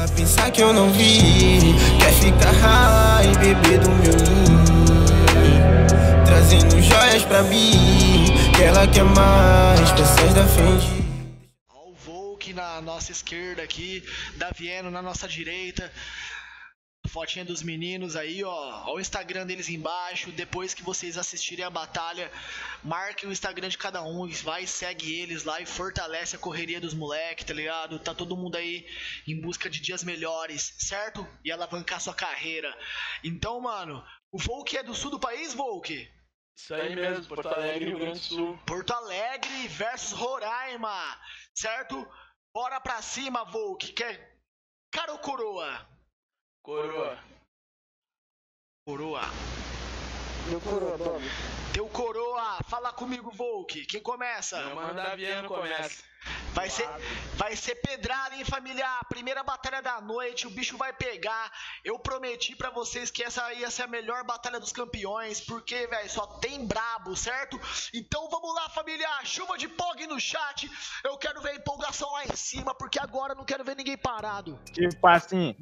Pensar que eu não vi, quer ficar high e beber do meu ninho, trazendo joias pra mim, que ela quer mais, peças da Fendi. Ó o Volk na nossa esquerda aqui, Davieno na nossa direita. Fotinha dos meninos aí, ó o Instagram deles embaixo. Depois que vocês assistirem a batalha, marquem o Instagram de cada um, vai, segue eles lá e fortalece a correria dos moleques, tá ligado? Tá todo mundo aí em busca de dias melhores, certo? E alavancar sua carreira. Então, mano, o Volk é do sul do país, Volk? Isso aí mesmo, Porto Alegre, Rio Grande do Sul. Porto Alegre versus Roraima, certo? Bora pra cima, Volk. Quer cara ou coroa? Coroa. Coroa. Meu coroa, Bob. Teu coroa, fala comigo, Volk. Quem começa? Meu mano Davieno começa. Vai ser pedrada, hein, família? Primeira batalha da noite, o bicho vai pegar. Eu prometi pra vocês que essa ia ser a melhor batalha dos campeões, porque, velho, só tem brabo, certo? Então vamos lá, família. Chuva de pog no chat. Eu quero ver a empolgação lá em cima, porque agora eu não quero ver ninguém parado. Tipo assim,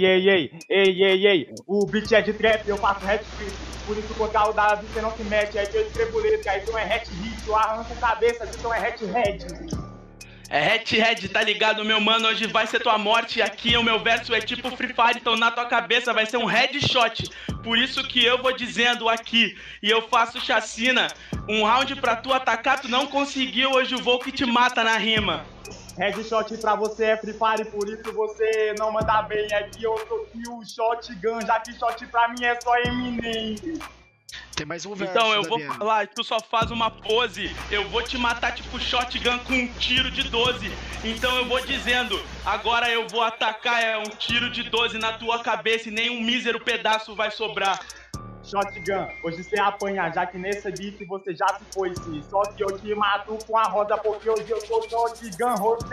ei. O beat é de trap, eu faço hat trick. Por isso contra o Davi você não se mete. Aí eu escrevo letra, aí tu é hat hit. Eu arranco cabeça, então é hat head. É head, tá ligado, meu mano? Hoje vai ser tua morte. Aqui o meu verso é tipo Free Fire, então na tua cabeça vai ser um headshot. Por isso que eu vou dizendo aqui, e eu faço chacina. Um round pra tu atacar, tu não conseguiu. Hoje o Volk te mata na rima. Headshot pra você é Free Fire, por isso você não manda bem. É que eu tô aqui o shotgun, já que shot pra mim é só Eminem. Tem mais um verso. Então eu vou Davieno. falar, tu só faz uma pose. Eu vou te matar tipo shotgun com um tiro de 12. Então eu vou dizendo, agora eu vou atacar, é um tiro de 12 na tua cabeça e nem um mísero pedaço vai sobrar. Shotgun, hoje você apanha, já que nessa beat você já se foi sim. Só que eu te mato com a roda, porque hoje eu sou shotgun, rose.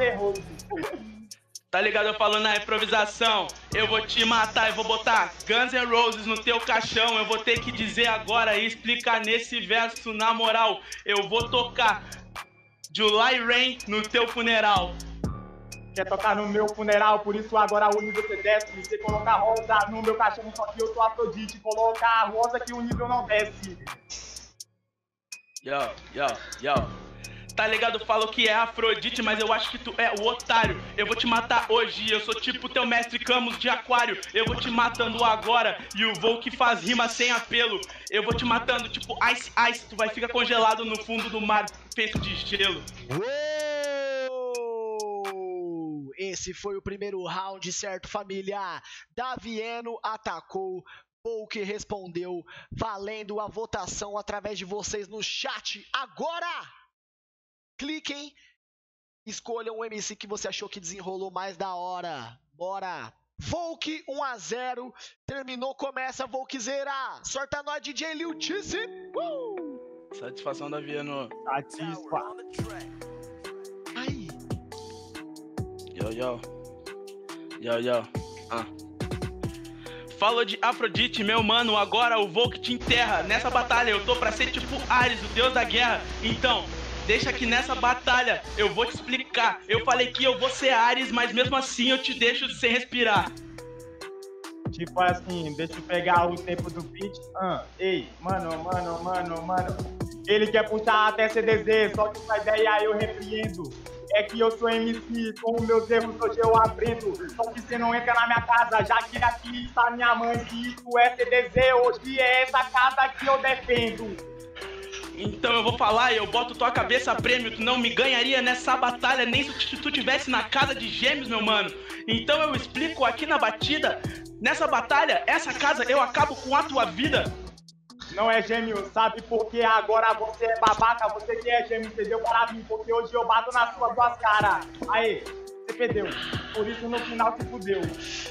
Tá ligado? Eu falando na improvisação. Eu vou te matar, eu vou botar Guns N' Roses no teu caixão. Eu vou ter que dizer agora e explicar nesse verso, na moral. Eu vou tocar July Rain no teu funeral. Quer tocar no meu funeral, por isso agora o nível você desce. Você colocar rosa no meu caixão, só que eu sou Afrodite. Colocar rosa que o nível não desce. Yo. Tá ligado? Falo que é Afrodite, mas eu acho que tu é o otário. Eu vou te matar hoje, eu sou tipo teu mestre Camus de aquário. Eu vou te matando agora, e o Volk faz rima sem apelo. Eu vou te matando tipo Ice, tu vai ficar congelado no fundo do mar, feito de gelo. Uou! Esse foi o primeiro round, certo, família? Davieno atacou, Volk respondeu, valendo a votação através de vocês no chat. Agora, cliquem, escolham o MC que você achou que desenrolou mais da hora. Bora! Volk 1-0, terminou, começa, Volkzera. Sorta nós, DJ Lil Tice. Satisfação, Davieno. Satisfa. Aí. Yo. Falou de Afrodite, meu mano, agora o Volk te enterra. Nessa batalha eu tô pra ser tipo Ares, o deus da guerra. Então, deixa que nessa batalha eu vou te explicar. Eu falei que eu vou ser Ares, mas mesmo assim eu te deixo sem respirar. Tipo assim, deixa eu pegar o tempo do beat. Ei, mano. Ele quer puxar até CDZ, só que essa ideia eu repreendo. É que eu sou MC, com os meus erros hoje eu aprendo. Só que você não entra na minha casa, já que aqui está minha mãe. Se isso é CDZ, hoje é essa casa que eu defendo. Então eu vou falar e eu boto tua cabeça a prêmio. Tu não me ganharia nessa batalha, nem se tu tivesse na casa de gêmeos, meu mano. Então eu explico aqui na batida. Nessa batalha, essa casa, eu acabo com a tua vida. Não é gêmeo, sabe? Porque agora você é babaca. Você que é gêmeo, entendeu? Para mim, porque hoje eu bato nas suas duas caras. Aê, você perdeu. Por isso no final se fudeu.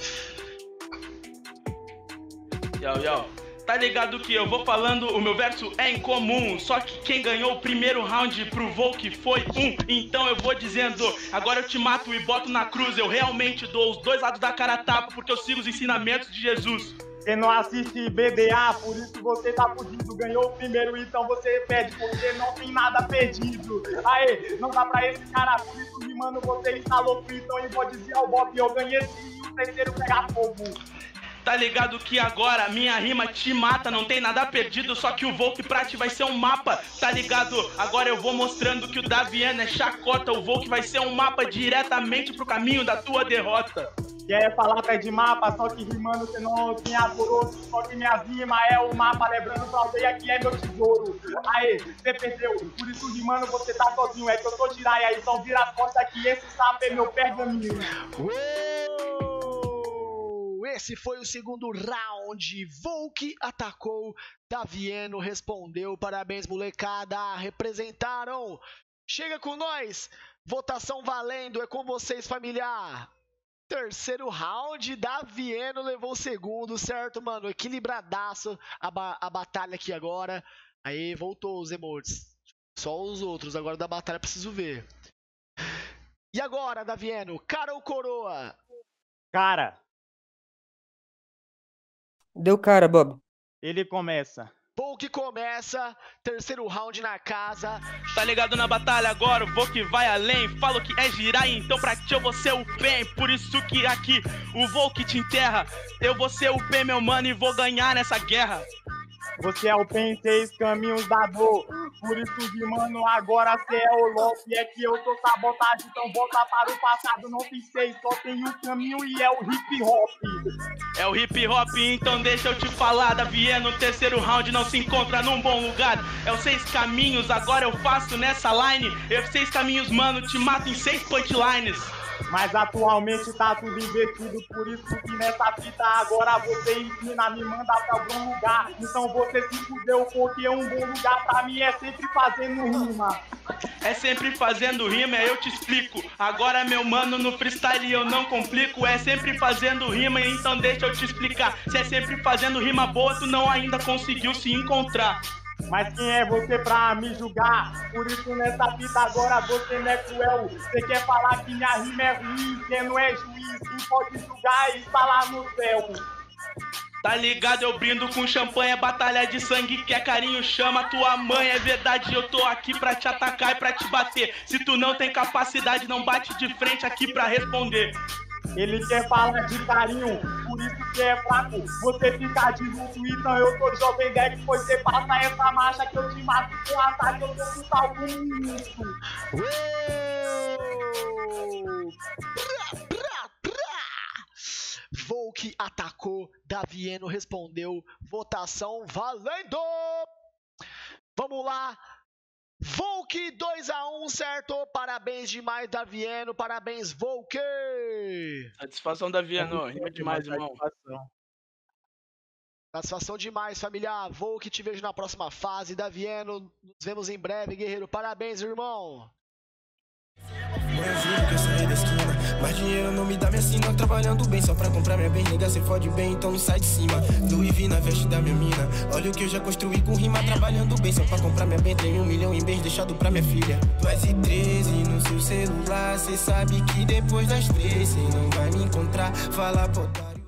Yo. Tá ligado que eu vou falando, o meu verso é incomum. Só que quem ganhou o primeiro round pro Volk foi um. Então eu vou dizendo, agora eu te mato e boto na cruz. Eu realmente dou os dois lados da cara a tapa, porque eu sigo os ensinamentos de Jesus. Você não assiste BDA, por isso você tá fudido. Ganhou o primeiro, então você perde, porque não tem nada perdido. Aê, não dá pra esse cara, por isso, mano, você está louco. Então eu vou dizer ao Bob, eu ganhei sim. terceiro pegar fogo. Tá ligado que agora minha rima te mata, não tem nada perdido, só que o Volk pra ti vai ser um mapa, tá ligado? Agora eu vou mostrando que o Davieno é chacota, o Volk vai ser um mapa diretamente pro caminho da tua derrota. Quer falar pé de mapa, só que rimando você não tem alvoroço, só que minhas rimas é o mapa, lembrando pra aldeia que é meu tesouro. Aê, você perdeu, por isso rimando você tá sozinho, é que eu tô giraia, então vira a porta que esse sapo é meu pergaminho. Esse foi o segundo round. Volk atacou, Davieno respondeu. Parabéns, molecada, representaram. Chega com nós, votação valendo, é com vocês, familiar. Terceiro round, Davieno levou o segundo, certo, mano? Equilibradaço a batalha aqui agora. Aí, voltou os emotes. Só os outros, agora da batalha preciso ver. E agora, Davieno, cara ou coroa? Cara. Deu cara, Bob. Ele começa. Volk começa, terceiro round na casa. Tá ligado na batalha agora, o Volk vai além. Falo que é girar, então pra ti eu vou ser o bem. Por isso que aqui o Volk te enterra. Eu vou ser o bem, meu mano, e vou ganhar nessa guerra. Você é o PEN 6 caminhos da dor. Por isso, mano, agora cê é o Loki. É que eu sou sabotagem, então volta para o passado. Não tem 6, só tem um caminho e é o hip hop. É o hip hop, então deixa eu te falar. Davieno, terceiro round não se encontra num bom lugar. É os 6 caminhos, agora eu faço nessa line. Eu 6 caminhos, mano, te mato em 6 punchlines. Mas atualmente tá tudo invertido, por isso que nessa fita agora você ensina, me manda pra algum lugar. Então você se fudeu, porque um bom lugar pra mim é sempre fazendo rima. É sempre fazendo rima, eu te explico. Agora, meu mano, no freestyle eu não complico. É sempre fazendo rima, então deixa eu te explicar. Se é sempre fazendo rima boa, tu não ainda conseguiu se encontrar. Mas quem é você pra me julgar? Por isso nessa fita agora você não é cruel. Você quer falar que minha rima é ruim, você não é juiz. Quem pode julgar e está lá no céu. Tá ligado, eu brindo com champanhe, batalha de sangue, que é carinho, chama tua mãe. É verdade, eu tô aqui pra te atacar e pra te bater. Se tu não tem capacidade, não bate de frente aqui pra responder. Ele quer falar de carinho, por isso que é fraco. Você fica de luto, então eu tô jovem deck. Pois você passa essa marcha que eu te mato com ataque. Eu tô com tal com isso. Volk atacou, Davieno respondeu. Votação valendo! Vamos lá! Volk 2-1, certo? Parabéns demais, Davieno. Parabéns, Volk! Satisfação, Davieno. Rima demais, irmão. Satisfação demais, familiar. Volk, te vejo na próxima fase. Davieno, nos vemos em breve, guerreiro. Parabéns, irmão. Eu juro que eu saí da esquina, mas dinheiro não me dá minha sina. Trabalhando bem só pra comprar minha bem, nega, cê fode bem, então não sai de cima. Louis V na veste da minha mina, olha o que eu já construí com rima. Trabalhando bem só pra comprar minha bem, tem 1 milhão em bens deixado pra minha filha. 2h13 no seu celular, cê sabe que depois das 3 cê não vai me encontrar. Fala, potário.